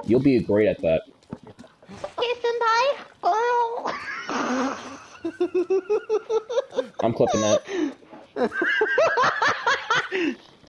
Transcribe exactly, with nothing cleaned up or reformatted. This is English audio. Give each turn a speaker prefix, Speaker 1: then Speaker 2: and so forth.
Speaker 1: You'll be great at that.
Speaker 2: Okay, senpai. Oh.
Speaker 1: I'm clipping that.